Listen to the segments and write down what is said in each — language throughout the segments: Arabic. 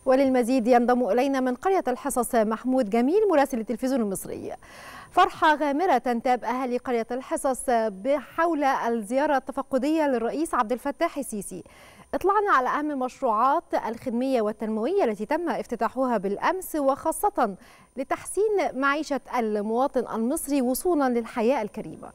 وللمزيد ينضم إلينا من قرية الحصص محمود جميل مراسل التلفزيون المصري. فرحة غامرة تنتاب أهالي قرية الحصص حول الزيارة التفقدية للرئيس عبد الفتاح السيسي. اطلعنا على أهم المشروعات الخدمية والتنموية التي تم افتتاحها بالأمس، وخاصة لتحسين معيشة المواطن المصري وصولا للحياة الكريمة.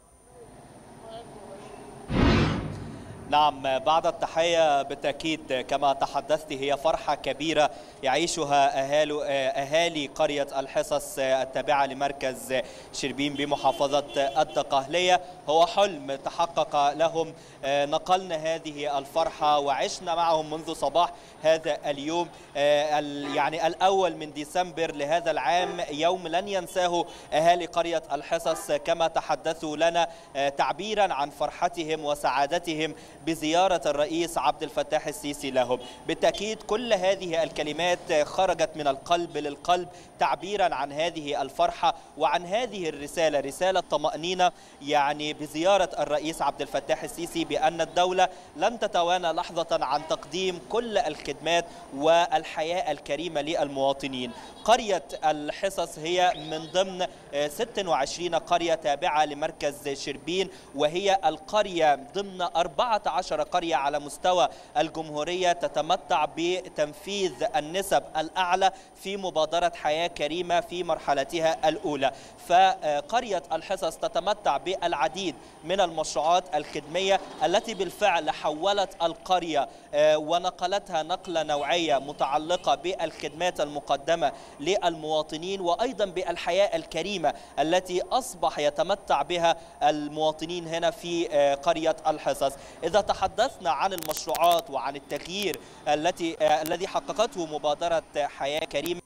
نعم، بعد التحية بالتأكيد كما تحدثت هي فرحة كبيرة يعيشها أهالي قرية الحصص التابعة لمركز شربين بمحافظة الدقهلية. هو حلم تحقق لهم، نقلنا هذه الفرحة وعشنا معهم منذ صباح هذا اليوم، يعني الأول من ديسمبر لهذا العام، يوم لن ينساه أهالي قرية الحصص كما تحدثوا لنا تعبيرا عن فرحتهم وسعادتهم بزيارة الرئيس عبد الفتاح السيسي لهم. بالتأكيد كل هذه الكلمات خرجت من القلب للقلب تعبيرا عن هذه الفرحة وعن هذه الرسالة، رسالة طمأنينة يعني بزيارة الرئيس عبد الفتاح السيسي، بأن الدولة لن تتوانى لحظة عن تقديم كل الخدمات والحياة الكريمة للمواطنين. قرية الحصص هي من ضمن 26 قرية تابعة لمركز شربين، وهي القرية ضمن 14 قرية على مستوى الجمهورية تتمتع بتنفيذ النسب الأعلى في مبادرة حياة كريمة في مرحلتها الأولى. فقرية الحصص تتمتع بالعديد من المشروعات الخدمية التي بالفعل حولت القرية ونقلتها نقلة نوعية متعلقة بالخدمات المقدمة للمواطنين، وأيضا بالحياة الكريمة التي أصبح يتمتع بها المواطنين هنا في قرية الحصص. إذا تحدثنا عن المشروعات وعن التغيير الذي حققته مبادرة حياة كريمة.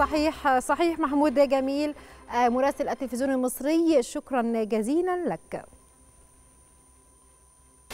صحيح محمود جميل مراسل التلفزيون المصري، شكرا جزيلا لك.